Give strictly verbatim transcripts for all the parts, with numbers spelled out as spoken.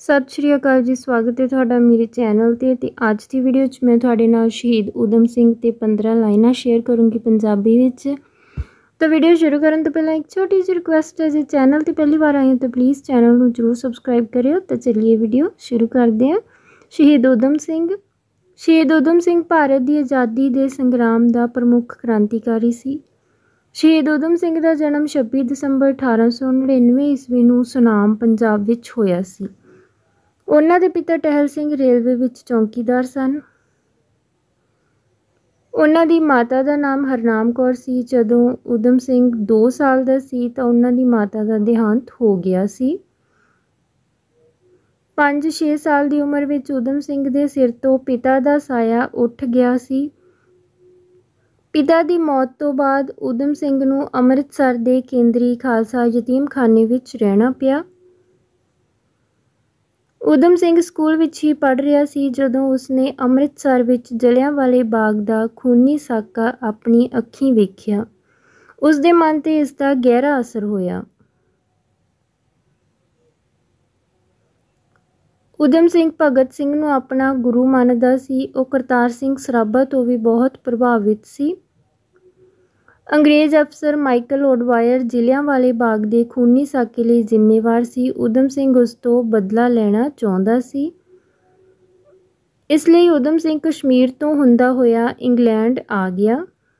सत श्री अकाल जी, स्वागत है तुहाडा मेरे चैनल ते ते अज की वीडियो च मैं तुहाडे नाल शहीद उधम सिंह ते पंद्रह लाइनां शेयर करूँगी पंजाबी विच। तो वीडियो शुरू करन तो पहला एक छोटी जी रिक्वेस्ट है, जे चैनल ते पहली बार आए हो तो प्लीज़ चैनल नूं जरूर सबसक्राइब करियो। तो चलिए वीडियो शुरू करते हैं। शहीद उधम सिंह शहीद उधम सिंह भारत की आज़ादी के संग्राम का प्रमुख क्रांतिकारी सी। शहीद उधम सिंह का जन्म छब्बी दसंबर अठारह सौ नड़िनवे ईस्वी नूं सुनाम पंजाब विच होया सी। उन्हां दे पिता टहल सिंह रेलवे विच चौकीदार सन। उन्हां दी माता का नाम हरनाम कौर सी। जदों उधम सिंह दो साल का सी तां उन्हां दी माता का देहांत हो गया सी। पाँच छे साल की उम्र विच उधम सिंह दे सिर तो पिता का साया उठ गया सी। पिता की मौत तो बाद उधम सिंह नूं अमृतसर के केंद्री खालसा यतीमखाने विच रहना पिया। उधम सिंह स्कूल विच ही पढ़ रहा सी जदों उसने अमृतसर विच जलियांवाले बाग का खूनी साका अपनी अखीं वेखिया। उसदे मन ते इसका गहरा असर होया। उधम सिंह भगत सिंह नूं अपना गुरु मानदा सी। वो करतार सिंह सराभा तो भी बहुत प्रभावित सी। अंग्रेज अफसर माइकल ओडवायर जलियांवाले बाग के खूनी साके लई जिम्मेवार सी। उधम सिंह उस तो बदला लेना चाहुंदा सी। इसलिए उधम सिंह कश्मीर तो हुंदा होया इंग्लैंड आ गया।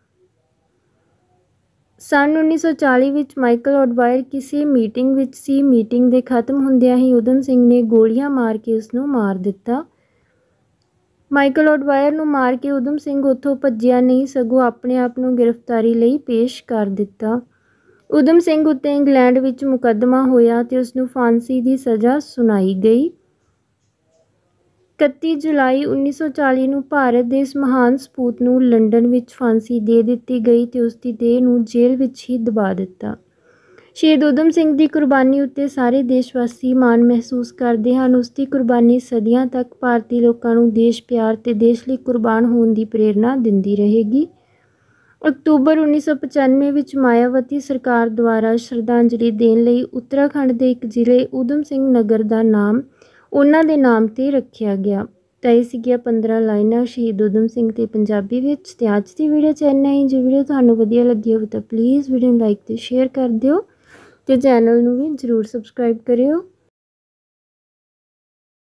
सन उन्नीस सौ चाली विच माइकल ओडवायर किसी मीटिंग विच सी। मीटिंग के खत्म हुंदियां ही उधम सिंह ने गोलियां मार के उसनूं मार दिता। माइकल ओडवायर नूं मार के उधम सिंह उत्थों भज्जिया नहीं, सगों अपने आप नूं गिरफ्तारी लई पेश कर दिता। उधम सिंह उत्ते इंग्लैंड विच मुकदमा होया ते उसनूं फांसी की सज़ा सुनाई गई। इकत्ती जुलाई उन्नीस सौ चाली नूं भारत के इस महान सपूत नूं लंडन विच फांसी दे दित्ती गई ते उसकी देह नूं जेल विच ही दबा दिता। शहीद उधम सिंह की कुर्बानी उत्ते सारे देशवासी माण महसूस करते हैं। उसकी कुर्बानी सदियां तक भारतीय लोगों को देश प्यार ते देश लई कुर्बान होने की प्रेरणा दिंदी रहेगी। अक्तूबर उन्नीस सौ पचानवे विच मायावती सरकार द्वारा श्रद्धांजलि देने लई उत्तराखंड के एक जिले उधम सिंह नगर का नाम उन्हां दे नाम ते रखिया गया। तो ये सीगियां पंद्रह लाइनां शहीद उधम सिंह ते पंजाबी विच। ते अज की वीडियो च इन्ना ही। जो वीडियो तुहानूं वधिया लगी हो तो प्लीज़ वीडियो नूं लाइक ते शेयर कर दिओ ते चैनल नूं भी जरूर सबसक्राइब करियो।